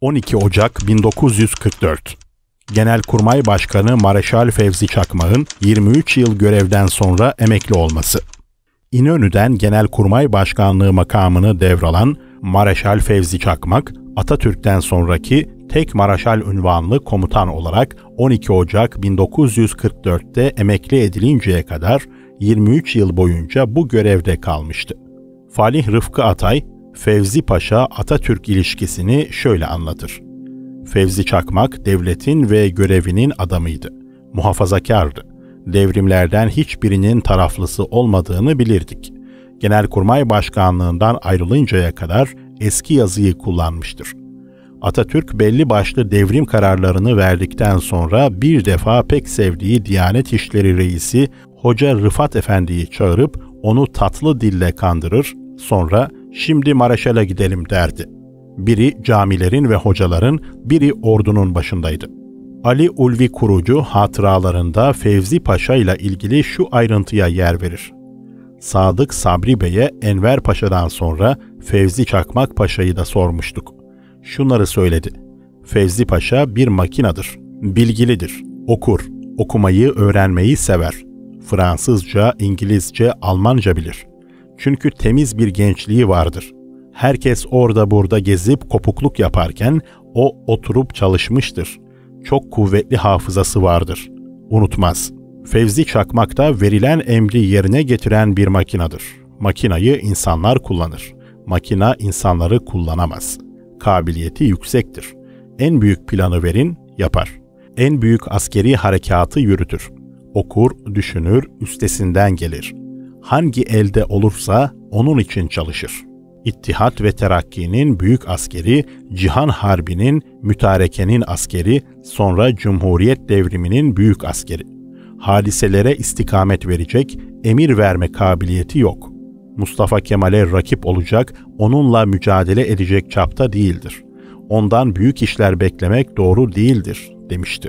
12 Ocak 1944. Genelkurmay Başkanı Mareşal Fevzi Çakmak'ın 23 yıl görevden sonra emekli olması. İnönü'den Genelkurmay Başkanlığı makamını devralan Mareşal Fevzi Çakmak, Atatürk'ten sonraki tek Mareşal unvanlı komutan olarak 12 Ocak 1944'te emekli edilinceye kadar 23 yıl boyunca bu görevde kalmıştı. Falih Rıfkı Atay, Fevzi Paşa-Atatürk ilişkisini şöyle anlatır. Fevzi Çakmak, devletin ve görevinin adamıydı. Muhafazakardı. Devrimlerden hiçbirinin taraflısı olmadığını bilirdik. Genelkurmay Başkanlığından ayrılıncaya kadar eski yazıyı kullanmıştır. Atatürk belli başlı devrim kararlarını verdikten sonra bir defa pek sevdiği Diyanet İşleri Reisi Hoca Rıfat Efendi'yi çağırıp onu tatlı dille kandırır, sonra "Şimdi Mareşal'a gidelim" derdi. Biri camilerin ve hocaların, biri ordunun başındaydı. Ali Ulvi Kurucu hatıralarında Fevzi Paşa ile ilgili şu ayrıntıya yer verir. Sadık Sabri Bey'e Enver Paşa'dan sonra Fevzi Çakmak Paşa'yı da sormuştuk. Şunları söyledi. Fevzi Paşa bir makinadır, bilgilidir, okur, okumayı, öğrenmeyi sever. Fransızca, İngilizce, Almanca bilir. Çünkü temiz bir gençliği vardır. Herkes orada burada gezip kopukluk yaparken o oturup çalışmıştır. Çok kuvvetli hafızası vardır. Unutmaz. Fevzi Çakmak da verilen emri yerine getiren bir makinadır. Makinayı insanlar kullanır. Makina insanları kullanamaz. Kabiliyeti yüksektir. En büyük planı verin, yapar. En büyük askeri harekatı yürütür. Okur, düşünür, üstesinden gelir. Hangi elde olursa onun için çalışır. İttihat ve Terakki'nin büyük askeri, Cihan Harbi'nin, mütarekenin askeri, sonra Cumhuriyet devriminin büyük askeri. Hadiselere istikamet verecek, emir verme kabiliyeti yok. Mustafa Kemal'e rakip olacak, onunla mücadele edecek çapta değildir. Ondan büyük işler beklemek doğru değildir, demişti.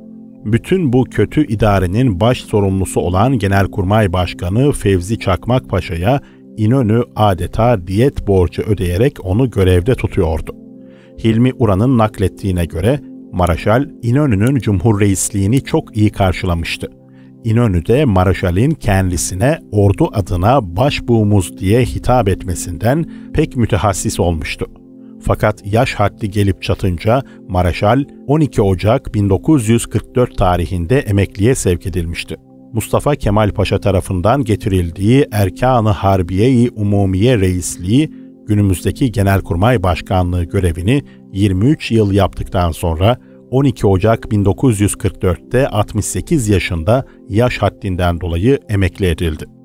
Bütün bu kötü idarenin baş sorumlusu olan Genelkurmay Başkanı Fevzi Çakmak Paşa'ya İnönü adeta diyet borcu ödeyerek onu görevde tutuyordu. Hilmi Uran'ın naklettiğine göre Mareşal İnönü'nün cumhurreisliğini çok iyi karşılamıştı. İnönü de Mareşal'in kendisine ordu adına başbuğumuz diye hitap etmesinden pek mütehassis olmuştu. Fakat yaş haddi gelip çatınca Mareşal 12 Ocak 1944 tarihinde emekliye sevk edilmişti. Mustafa Kemal Paşa tarafından getirildiği Erkan-ı Harbiye-i Umumiye Reisliği, günümüzdeki Genelkurmay Başkanlığı görevini 23 yıl yaptıktan sonra 12 Ocak 1944'te 68 yaşında yaş haddinden dolayı emekli edildi.